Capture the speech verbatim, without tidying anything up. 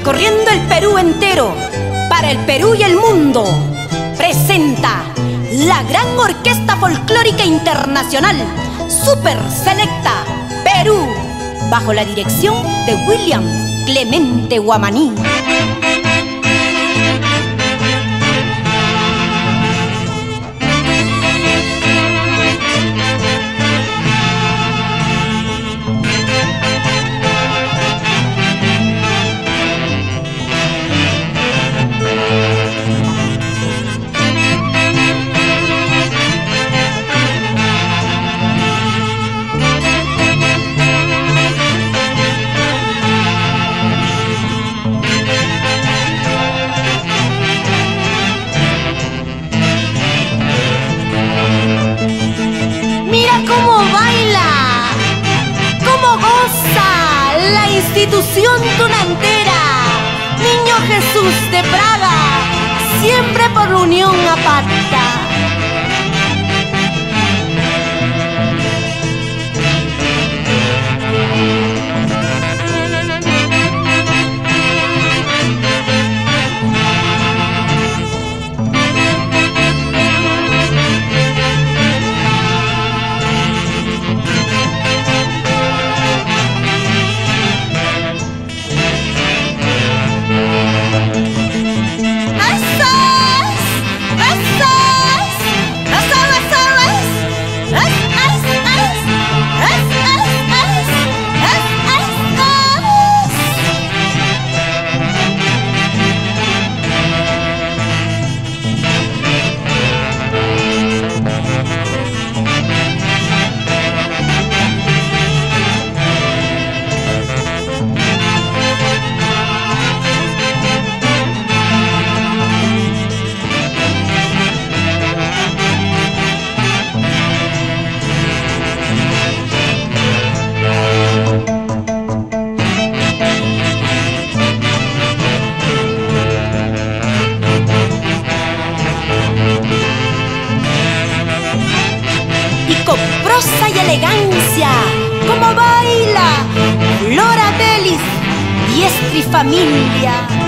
recorriendo el Perú entero, para el Perú y el mundo, presenta la gran orquesta folclórica internacional Super Selecta Perú, bajo la dirección de William Clemente Guamaní. Institución tunantera, Niño Jesús de Praga, siempre por la unión aparta. Prosa y elegancia, como baila Flora Delis, diestra y familia.